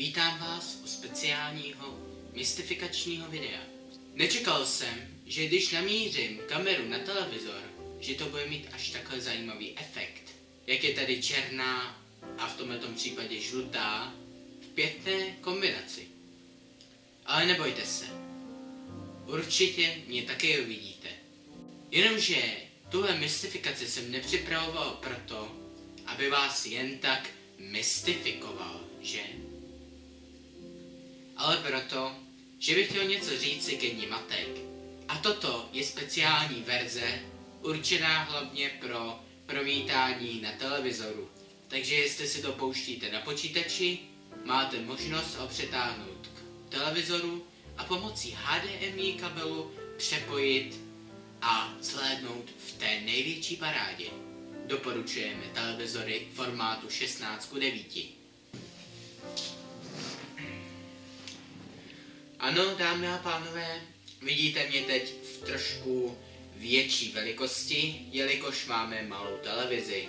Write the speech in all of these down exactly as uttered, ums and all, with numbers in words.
Vítám vás u speciálního mystifikačního videa. Nečekal jsem, že když namířím kameru na televizor, že to bude mít až takhle zajímavý efekt. Jak je tady černá a v tomto případě žlutá v pěkné kombinaci. Ale nebojte se, určitě mě také uvidíte. Jenomže tuhle mystifikaci jsem nepřipravoval proto, aby vás jen tak mystifikoval, že? Ale proto, že bych chtěl něco říci ke Dni matek. A toto je speciální verze, určená hlavně pro promítání na televizoru. Takže jestli si to pouštíte na počítači, máte možnost ho přetáhnout k televizoru a pomocí H D M I kabelu přepojit a zhlédnout v té největší parádě. Doporučujeme televizory formátu šestnáct ku devíti. Ano, dámy a pánové, vidíte mě teď v trošku větší velikosti, jelikož máme malou televizi.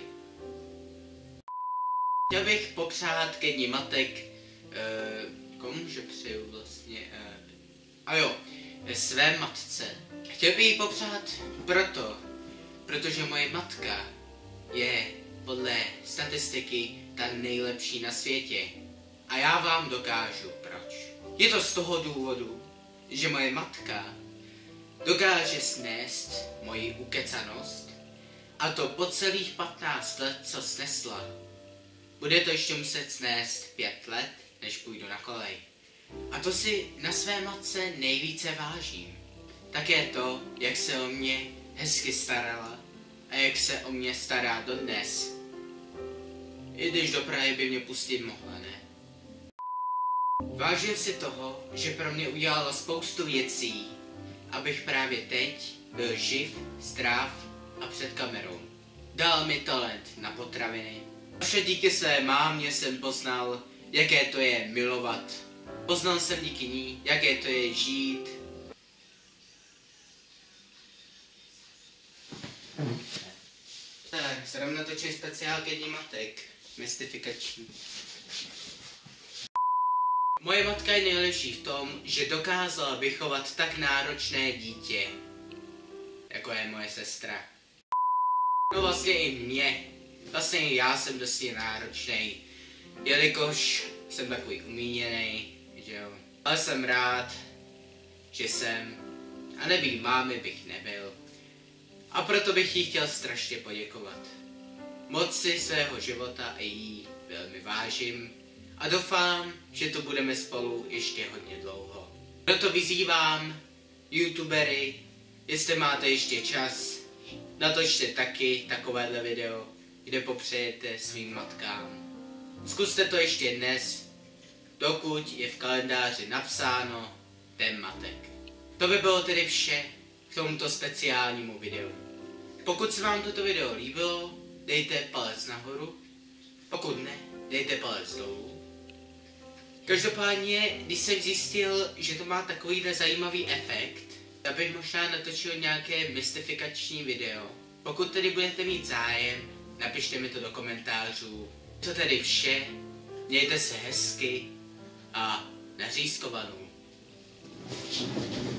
Chtěl bych popřát ke Dni matek, eh, komuže přeju vlastně, eh, a jo, své matce. Chtěl bych ji popřát proto, protože moje matka je podle statistiky ta nejlepší na světě. A já vám dokážu proč. Je to z toho důvodu, že moje matka dokáže snést moji ukecanost, a to po celých patnáct let, co snesla. Bude to ještě muset snést pět let, než půjdu na kolej. A to si na své matce nejvíce vážím. Také to, jak se o mě hezky starala a jak se o mě stará dodnes. I když do Prahy by mě pustit mohla, ne? Vážím si toho, že pro mě udělala spoustu věcí, abych právě teď byl živ, zdrav a před kamerou. Dal mi talent na potraviny. A vše díky své mámě jsem poznal, jaké to je milovat. Poznal jsem díky ní, jaké to je žít. Tak, zrovna natočím speciál ke Dni matek. Mystifikační. Moje matka je nejlepší v tom, že dokázala vychovat tak náročné dítě, jako je moje sestra. No vlastně i mě. Vlastně já jsem dosti náročnej, jelikož jsem takový umíněnej, že jo. Ale jsem rád, že jsem, a nebýt mámy bych nebyl. A proto bych jí chtěl strašně poděkovat. Moc si svého života a jí velmi vážím a doufám, že to budeme spolu ještě hodně dlouho. Proto vyzývám youtubery, jestli máte ještě čas, natočte taky takovéhle video, kde popřejete svým matkám. Zkuste to ještě dnes, dokud je v kalendáři napsáno Den matek. To by bylo tedy vše k tomuto speciálnímu videu. Pokud se vám toto video líbilo, dejte palec nahoru, pokud ne, dejte palec dolů. Každopádně, když jsem zjistil, že to má takovýhle zajímavý efekt, tak bych možná natočil nějaké mystifikační video. Pokud tedy budete mít zájem, napište mi to do komentářů. To tedy vše, mějte se hezky a nařízkovanou.